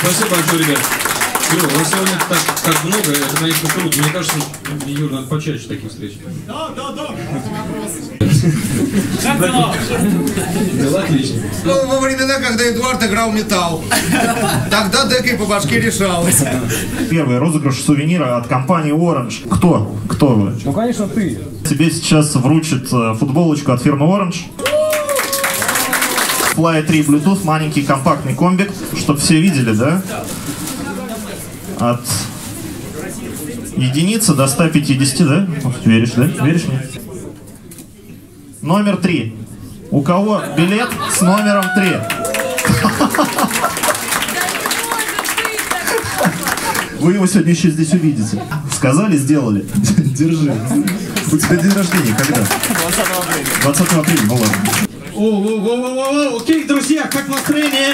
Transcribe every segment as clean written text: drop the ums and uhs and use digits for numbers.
Спасибо большое, ребят. Юра, у вас сегодня так много, это, конечно, круто. Мне кажется, Юр, надо почаще таких встреч. Да. Дела отлично. Ну, во времена, когда Эдуард играл металл. Тогда декой по башке решалось. Первый розыгрыш сувенира от компании Orange. Кто? Кто вы? Ну, конечно, ты. Тебе сейчас вручат футболочку от фирмы Orange. Fly 3 Bluetooth, маленький компактный комбик, чтобы все видели, да? От единицы до 150, да? Веришь, да? Веришь мне? Номер 3. У кого билет с номером 3? Вы его сегодня еще здесь увидите. Сказали, сделали. Держи. У тебя день рождения когда? 20 апреля, ну ладно. Окей, друзья, как настроение?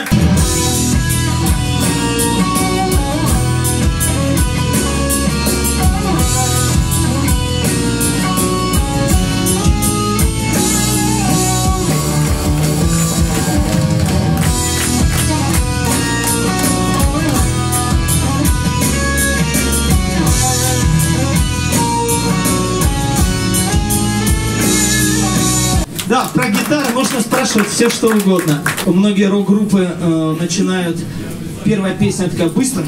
Да, про гитары можно спрашивать все что угодно. Многие рок-группы начинают. Первая песня такая быстро.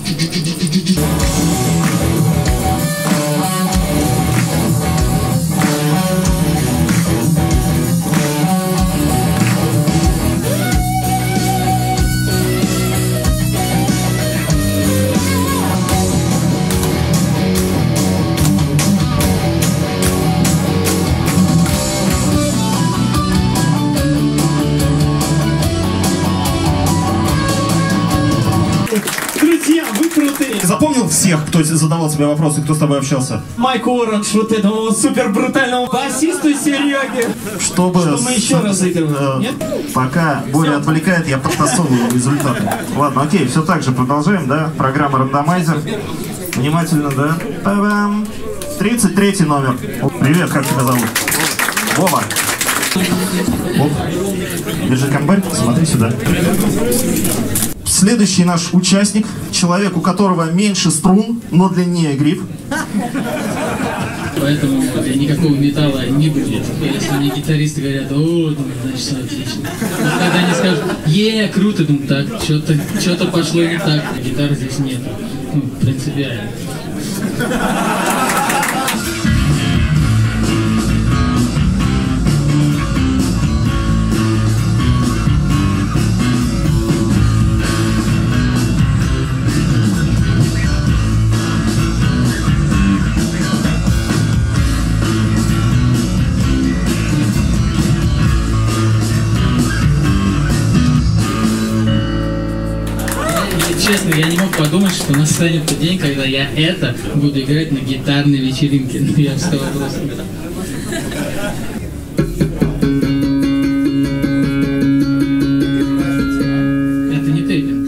Друзья, вы крутые! Запомнил всех, кто задавал тебе вопросы, кто с тобой общался? Майк Оранж, вот этому супер брутальному басисту Сереге. Чтобы Что мы еще разыгрываем? Нет? Пока Боря отвлекает, я подтасовываю результаты. Ладно, окей, все так же продолжаем, да? Программа рандомайзер. Внимательно, да? Та-дам! 33 номер. Привет, как тебя зовут? Вова. Оп. Держи комбарь, смотри сюда. Следующий наш участник, человек, у которого меньше струн, но длиннее гриф. Поэтому никакого металла не будет. Если мне гитаристы говорят, о, думаю, значит, все отлично. Но когда они скажут, круто, думаю, так, что-то пошло не так. Гитары здесь нет. Ну, принципиально. Честно, я не мог подумать, что настанет тот день, когда я это буду играть на гитарной вечеринке. Ну, я встал просто. Это не тейпинг.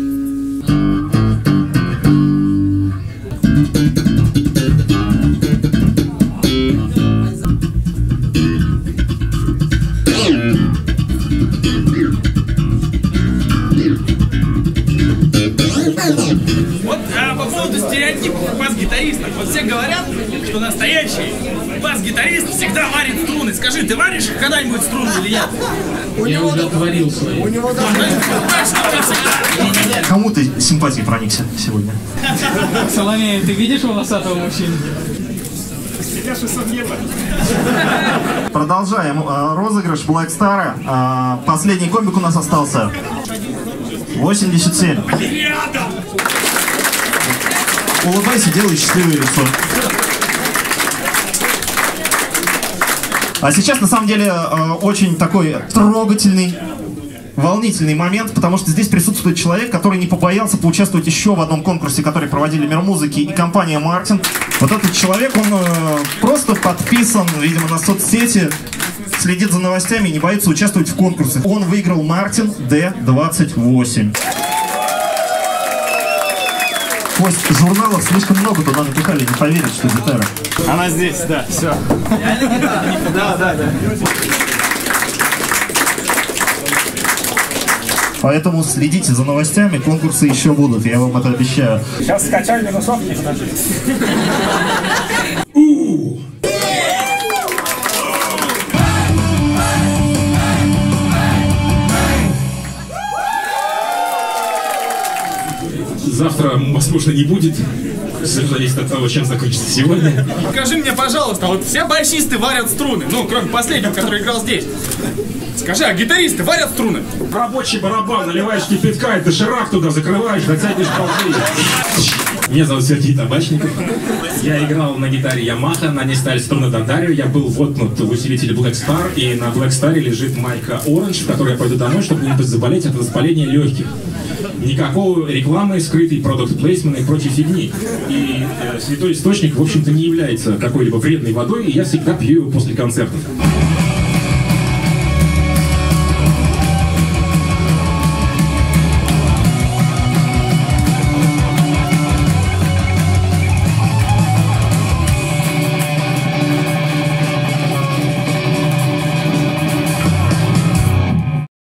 Вот по поводу стереотипов бас-гитаристов. Вот все говорят, что настоящий бас-гитарист всегда варит струны. Скажи, ты варишь когда-нибудь струны или нет? Я уже отварил свои. Кому ты симпатией проникся сегодня? Соломея, ты видишь волосатого мужчину? Продолжаем розыгрыш Black Star. Последний комбик у нас остался. 87. Улыбайся, делай счастливое лицо. А сейчас, на самом деле, очень такой трогательный, волнительный момент, потому что здесь присутствует человек, который не побоялся поучаствовать еще в одном конкурсе, который проводили Мир музыки и компания Мартин. Вот этот человек, он просто подписан, видимо, на соцсети, следит за новостями и не боится участвовать в конкурсе. Он выиграл Мартин D28. Кость, журналов слишком много туда напихали, не поверят, что гитара. Она здесь, да, все. Да. Поэтому следите за новостями, конкурсы еще будут, я вам это обещаю. Сейчас скачаю минусовки, подожди. Завтра, возможно, не будет. Все зависит от того, чем закончится сегодня. Скажи мне, пожалуйста, вот все басисты варят струны, ну, кроме последнего, который играл здесь. Скажи, а гитаристы варят струны? Рабочий барабан, наливаешь кипятка, и доширак туда закрываешь, дотягиваешь болты. Меня зовут Сергей Табачников. Я играл на гитаре Yamaha, на ней стояли струны D'Addario. Я был воткнут в усилителе Black Star, и на Black Star лежит майка Orange, в которой я пойду домой, чтобы не заболеть от воспаления легких. Никакого рекламы, скрытой продукт плейсмента и прочей фигни. И святой источник, в общем-то, не является какой-либо вредной водой, и я всегда пью его после концертов.